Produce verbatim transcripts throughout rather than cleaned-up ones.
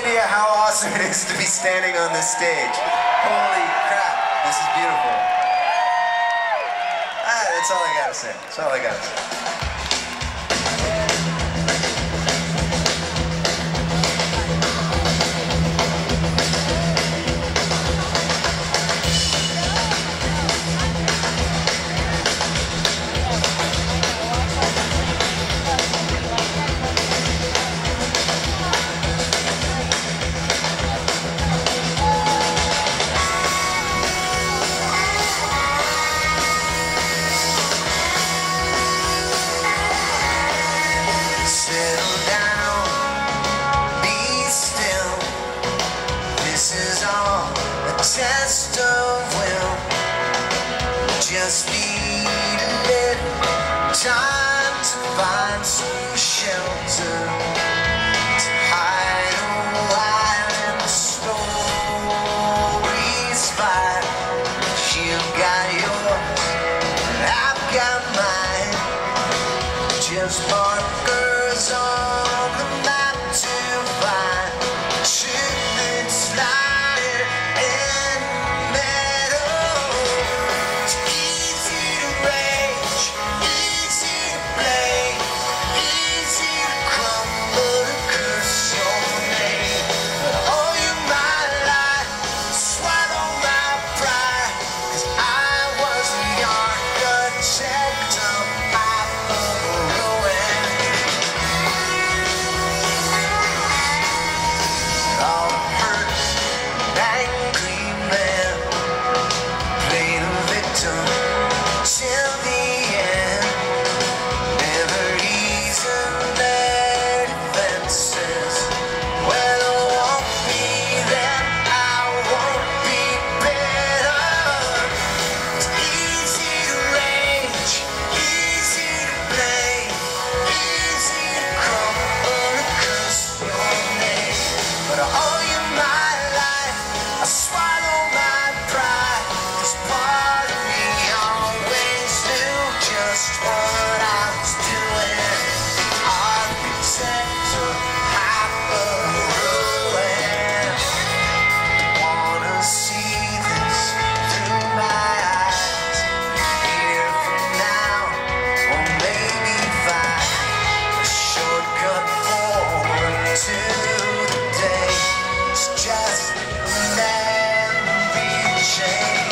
idea how awesome it is to be standing on this stage. Holy crap, this is beautiful. Ah, that's all I gotta say. That's all I gotta say. Test of will, just need a little time to find some shelter, to hide a while in the story's fire. You've got yours, I've got mine, just markers on the map to find truth that's lying in the meadow. It's easy to rage, easy to blame, easy to crumble and curse your name. But all you my life, swallow my pride, 'cause I was the architect of my ruin. All hurt, angry man, play the victim till the end. Never easing their defenses. Well, I won't be them, I won't be better. It's easy to rage, easy to blame, easy to crumble and curse your name. But I owe you my life, I swallow my pride, 'cause part of me always knew just what I was doing. Architect of hyper ruin. Wanna see this through my eyes, here from now, or maybe find a shortcut forward to the day. It's just a memory chain.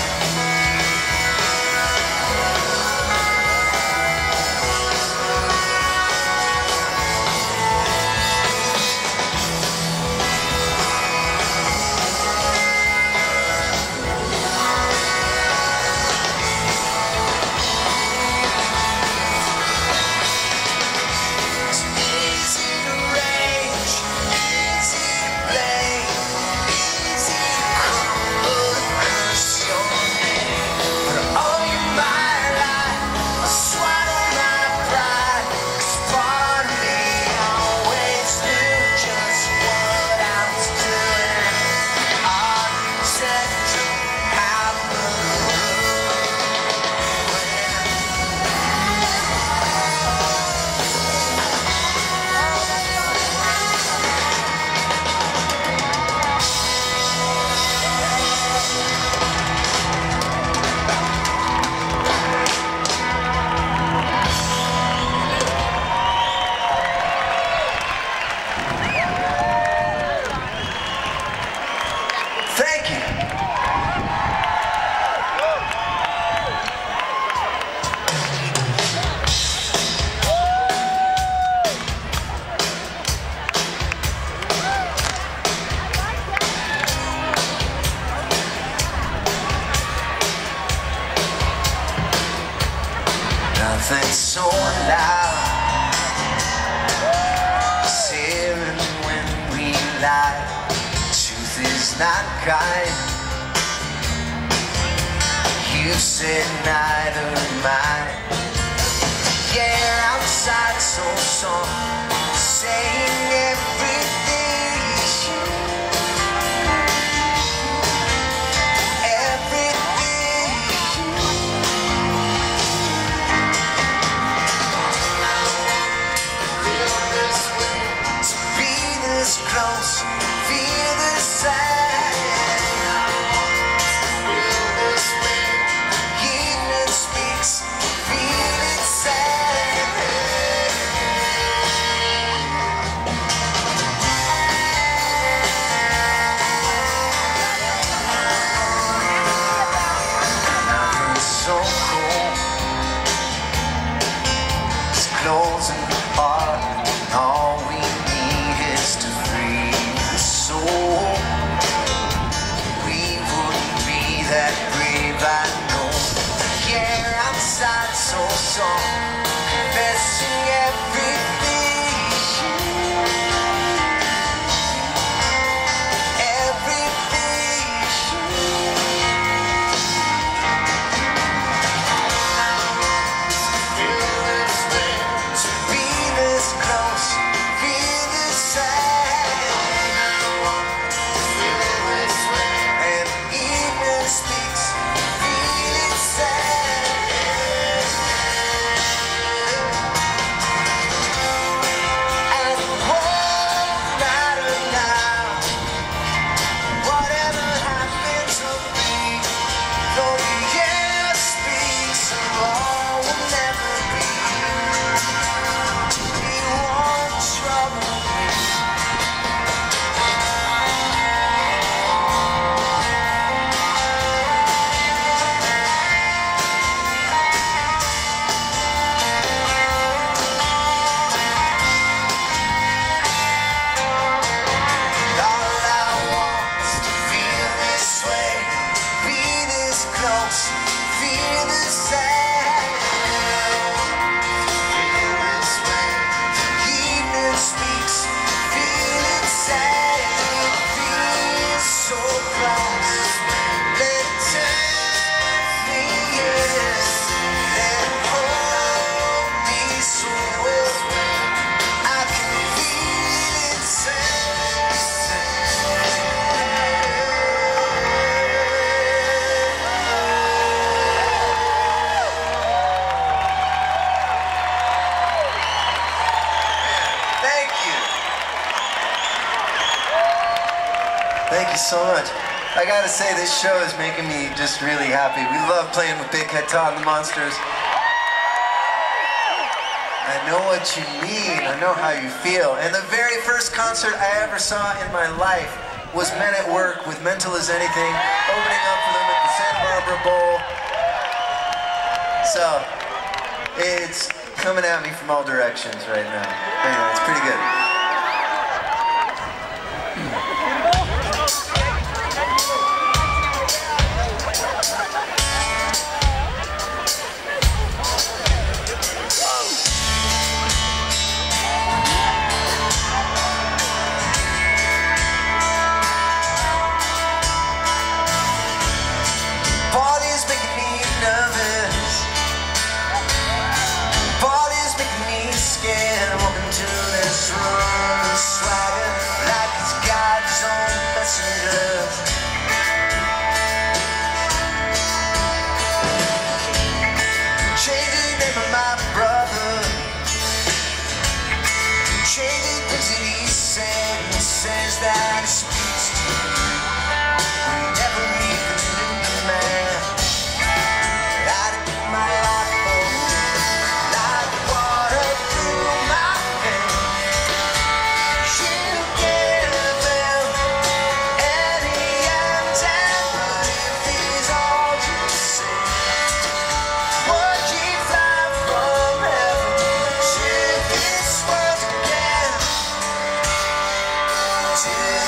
It's easy to rage, easy to blame, easy to crumble and curse your name. But I owe you my life, I swallow my pride, 'cause part of me always knew just what I was doing. Architect of hyper ruin. Thank you. Nothing's so loud as hearing when we lie. Truth is not kind. You said neither am I. Yeah, outside so soft, saying everything is you. Everything is you. Feel this way, to be this close. you. Thank you so much. I gotta say, this show is making me just really happy. We love playing with Big Head Todd and the Monsters. I know what you mean. I know how you feel. And the very first concert I ever saw in my life was Men at Work with Mental as Anything, opening up for them at the Santa Barbara Bowl. So, it's coming at me from all directions right now. Anyway, it's pretty good. Party's making me nervous. Party's making me scared. Walking to this room, swagger like he's got his own messenger. Change the name of my brother. Change the things that he said. He says that he speaks to you. We never even knew the man. I'd give my life for you, like water through my veins. You give him any answer, but if he's all you say, would you fly from heaven to this world again? To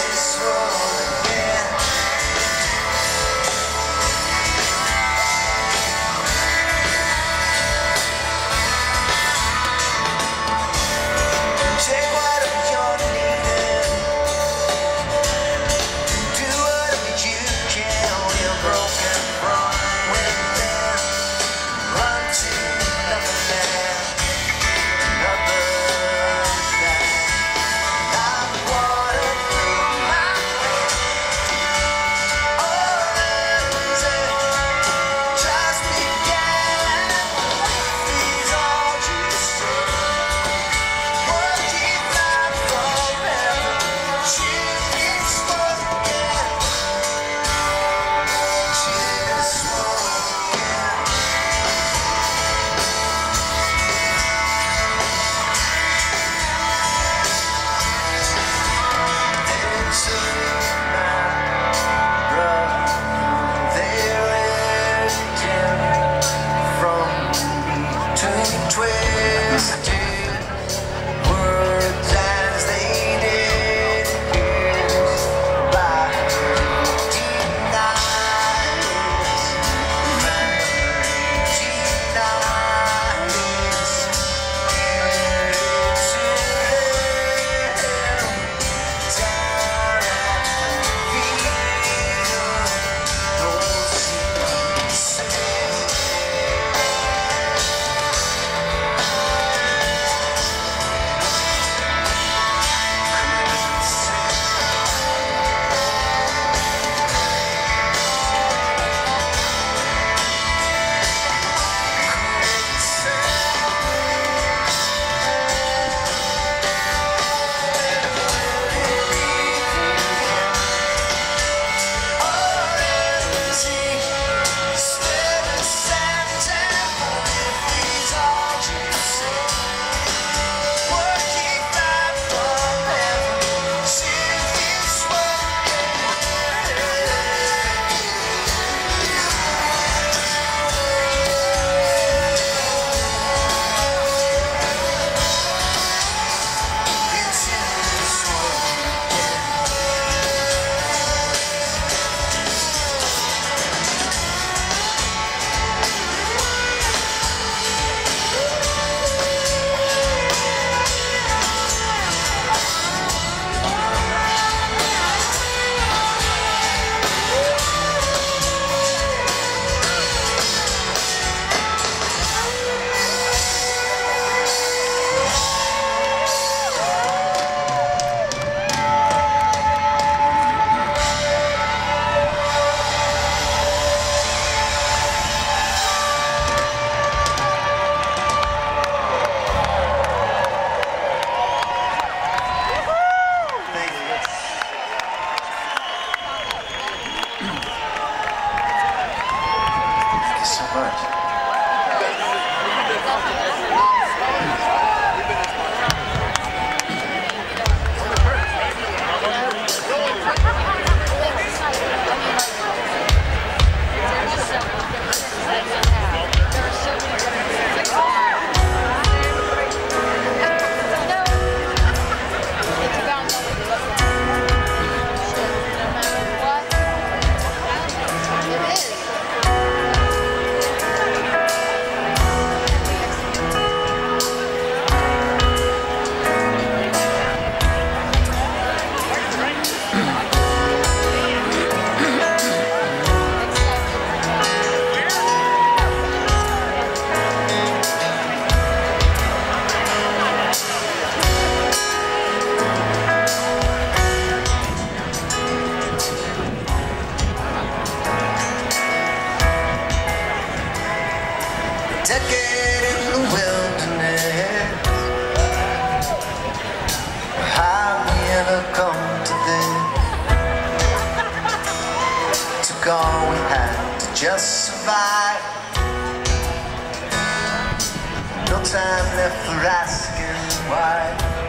asking why.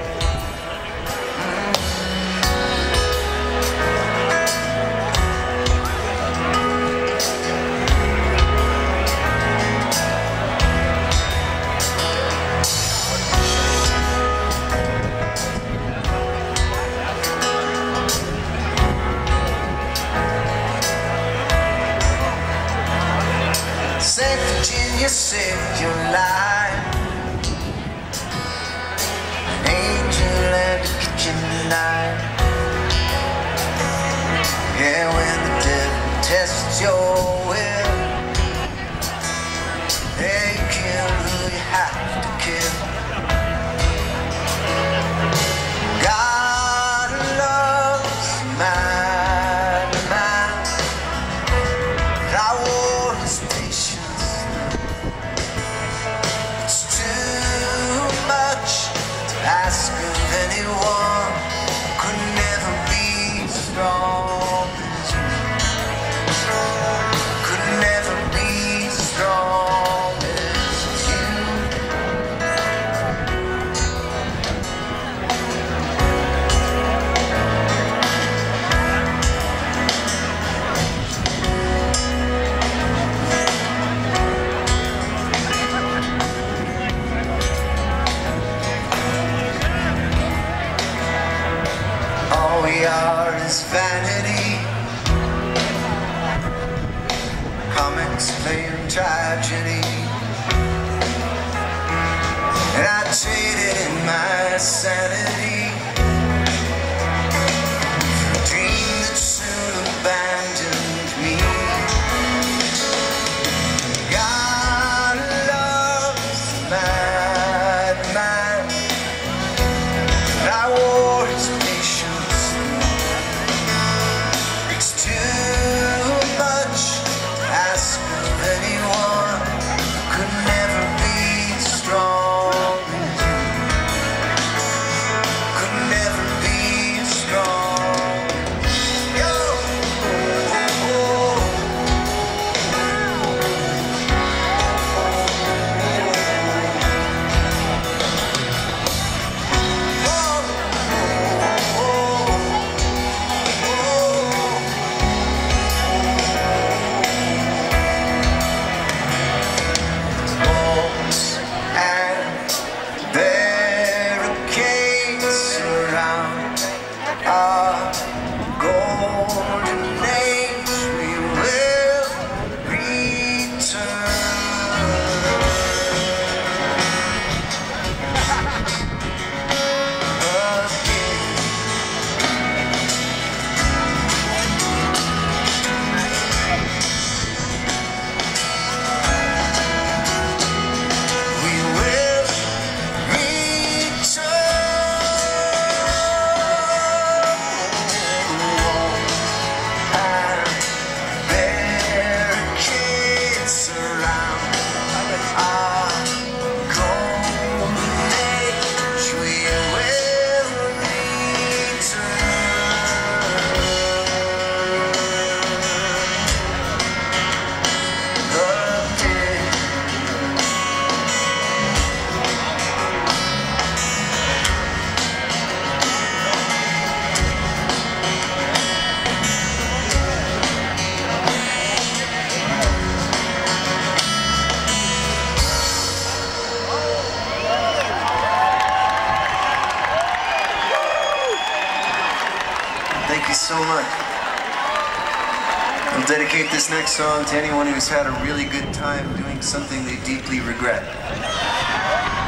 Saint Virginia saved your life. An angel and a kitchen knife. Yeah, when the devil tests your will, yeah, you kill who you have to kill. God loves man, man. I wore his patience. It's too much to ask of anyone. Could never be strong as you. Could never be strong as you. All we are is vanity. Comics playing tragedy. And I traded in my sanity for a dream that soon abandoned me. God loves madman. And I wore his patience. It's too much to ask of anyone. Could never be strong as you. Could never be strong. Yo. Walls and barricades surround our golden age. We will return. We will return. Barricades surround our golden age. We will return. The day Thank you so much. I'll dedicate this next song to anyone who's had a really good time doing something they deeply regret.